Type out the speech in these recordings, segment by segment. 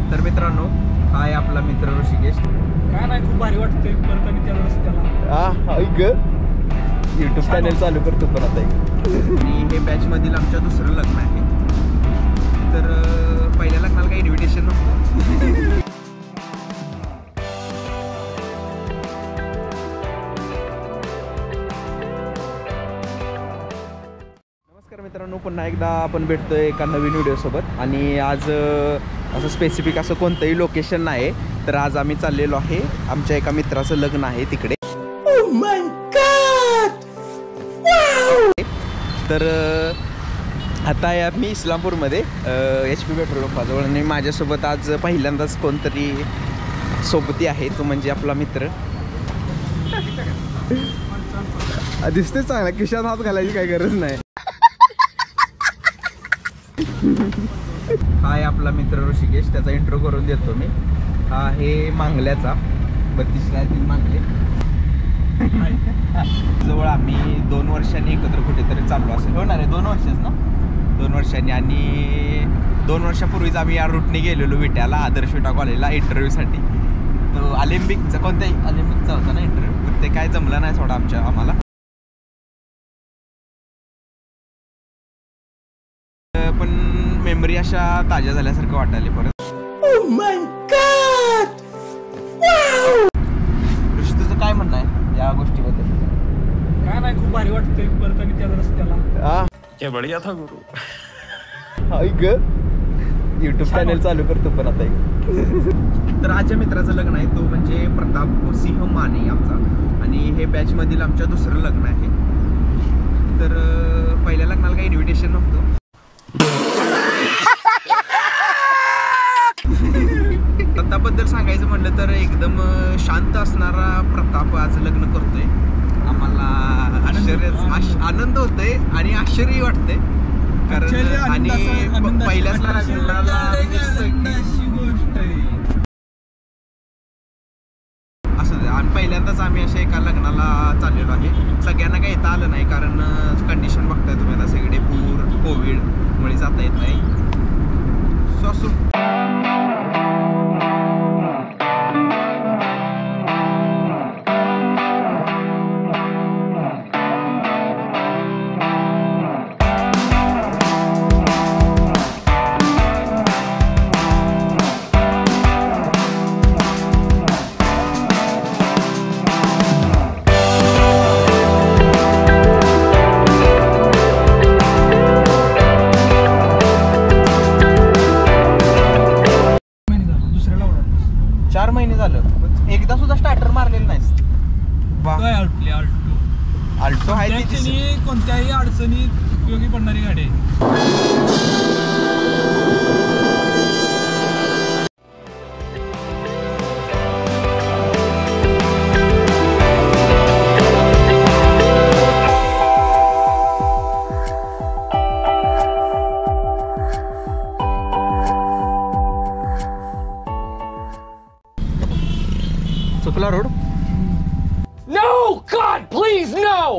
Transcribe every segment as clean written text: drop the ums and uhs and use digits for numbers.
तर मित्रांनो, हा आहे आपला मित्र ऋषिकेश. काय नाही, खूप भारी वाटतंय परत आणि त्या रस्त्याला. ऐक यूट्यूब चॅनल चालू करतो पण आता. आणि हे बॅच मधील आमच्या दुसरं लग्न आहे. तर पहिल्या लग्नाला काही इन्व्हिटेशन नव्हतं. नमस्कार मित्रांनो, पुन्हा एकदा आपण भेटतोय एका नवीन व्हिडिओसोबत. आणि आज असं स्पेसिफिक असं कोणतंही लोकेशन नाही, तर आज आम्ही चाललेलो आहे, आमच्या एका मित्राचं लग्न आहे तिकडे. तर आता आहे मी इस्लामपूरमध्ये HP पेट्रोल पंपाजवळ. आणि माझ्यासोबत आज पहिल्यांदाच कोणतरी सोबती आहे, तो म्हणजे आपला मित्र. दिसते चांगला, खिशात हात घालायची काही गरज नाही. हा आहे आपला मित्र ऋषिकेश, त्याचा इंट्रो करून देतो मी. हा आहे मांगल्याचा 32 मांगले. जवळ आम्ही 2 वर्षांनी एकत्र कुठेतरी चाललो असेल, होणार आहे 2 वर्षच ना, 2 वर्षांनी. आणि 2 वर्षापूर्वीच आम्ही या रूटने गेलेलो विट्याला, आदर्श विटा कॉलेजला इंटरव्ह्यूसाठी. तो ऑलिम्पिकचा, कोणत्याही ऑलिम्पिकचा होता ना इंटरव्ह्यू, पण ते काय जमलं नाही थोडा आम्हाला. पण मेमरी अशा ताज्या झाल्यासारखं वाटायला परत. ऋषी, तुझं काय म्हणणं आहे या गोष्टीबद्दल? काय नाही, खूप भारी वाटतंय परत आणि त्या रस्त्याला. क्या बढ़िया था गुरु. ऐक यूट्यूब चॅनल चालू करतो पण आता. तर आजच्या मित्राचं लग्न आहे, तो म्हणजे प्रताप सिंह माने आमचा. आणि हे बॅच मधील आमच्या दुसरं लग्न आहे. तर पहिल्या लग्नाला काही इन्व्हिटेशन नव्हतं. प्रतापबद्दल सांगायचं म्हटलं तर एकदम शांत असणारा प्रताप आज लग्न करतोय. आम्हाला आनंद होतोय आणि आश्चर्य वाटतंय, कारण आणि पहिल्याच लग्नाला असं दे. आणि पहिल्यांदाच आम्ही अशा एका लग्नाला चाललेलो आहे. सगळ्यांना काही येता आलं नाही, कारण कंडिशन बघताय तुम्ही आता, सगळे पूर कोविड मुळे जाता येत नाही. सो एकदा सुद्धा स्टार्टर मारलेलं नाहीस. आल्टो आहे, कोणत्याही अडचणीत उपयोगी पडणारी गाडी आहे. चुकला road. No God please no.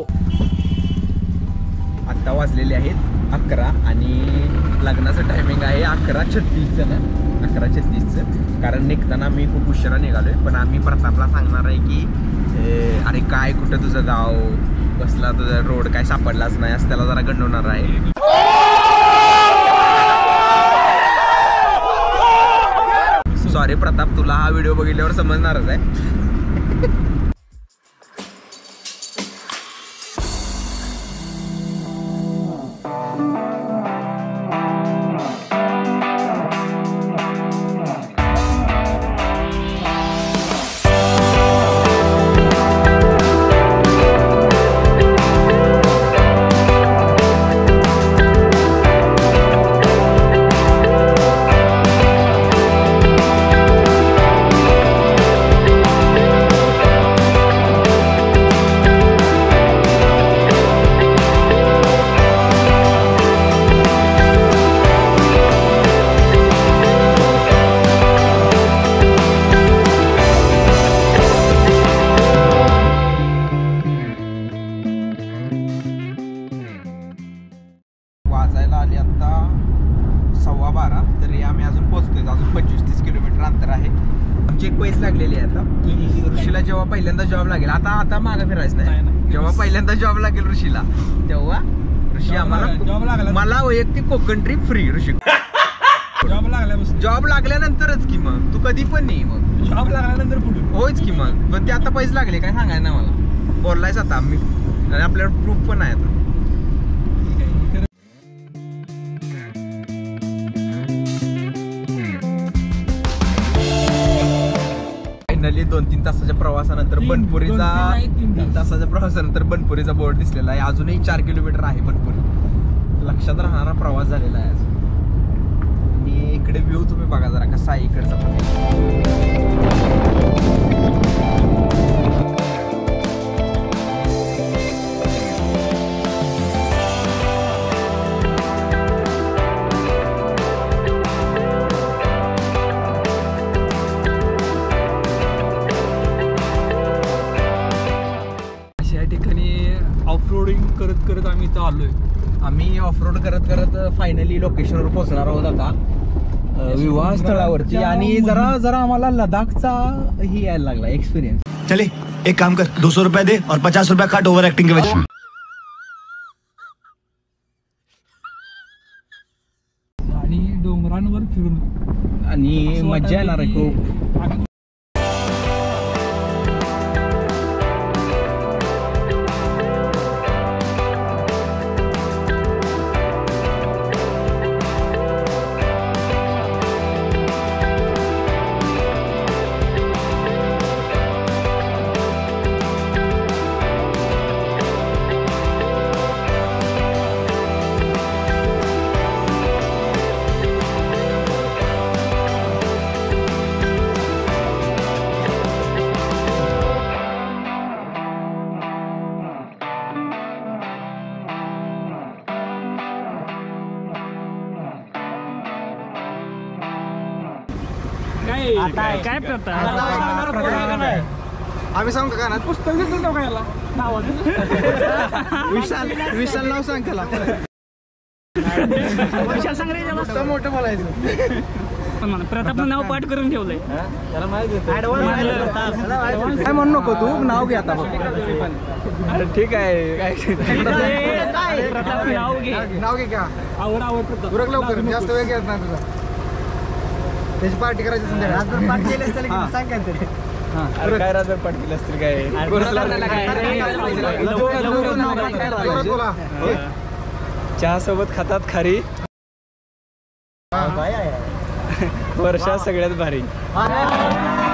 आत्ता वाजलेले आहेत 11 आणि लग्नाचं टायमिंग आहे 11:36 ना, 11:36. कारण निघताना मी खूप उशिरा निघालोय. पण आम्ही प्रतापला सांगणार आहे की अरे काय, कुठं तुझं गाव, कसला तुझा रोड, काय सापडलाच नाही, असं त्याला जरा गंडवणार आहे. सॉरी प्रताप, तुला हा व्हिडिओ बघितल्यावर समजणारच आहे. 12:15 तरी आम्ही अजून पोहोचतोय. अजून 25-30 किलोमीटर अंतर आहे. आमची एक पैस लागलेली आहे आता की ऋषीला जेव्हा पहिल्यांदा जॉब लागेल, आता मागं फिरायचं नाही, जेव्हा पहिल्यांदा जॉब लागेल ऋषीला तेव्हा ऋषी आम्हाला, मला वैयक्तिक Konkan trip free. Rishi job लागल्यानंतरच की मग तू कधी पण नाही, मग जॉब लागल्यानंतर पुढे होयच की मग. पण ते आता पैसे लागले काय सांगाय ना मला, बोललायच आता आम्ही आणि आपल्याला प्रूफ पण आहे आता. फायनली 2-3 तासाच्या प्रवासानंतर बनपुरीचा 3 तासाच्या प्रवासानंतर बनपुरीचा बोर्ड दिसलेला आहे. अजूनही 4 किलोमीटर आहे बनपुरी. लक्षात राहणारा प्रवास झालेला आहे आज. आणि इकडे व्ह्यू तुम्ही बघा जरा कसा आहे इकडचा. ऑफरोडिंग करत करत आम्ही इथं आलोय. आम्ही ऑफरोड करत करत फायनली लोकेशनवर पोहोचणार आहोत आता विवाह स्थळावरती. आणि जरा आम्हाला लडाखचा ही यायला लागला एक्सपिरियन्स. चले एक काम कर, 200 रुपये दे और 50 रुपया काट ओवर एक्टिंग के वजह. आणि डोंगरांवर फिरून आणि मजा येणार आहे खूप. काय प्रथा आम्ही सांगू का ना पुस्तक घेतो का याला विशाल नाव सांग त्याला. विशाल सांग रे, मोठं बोलायचं. प्रतापनं नाव पाठ करून ठेवलंय. काय म्हणू नको तू, नाव घे आता. अरे ठीक आहे काय प्रताप नाव घे का आवड प्रताप उरक लवकर, जास्त वेळ घेत नाही तुझा. त्याची पार्टी करायची संध्याकाळी. पार्टी केली असतील सांग काय तरी. काय राजभर पाठ केली असतील काय चहा सोबत खातात खारी. वर्षा सगळ्यात भारी.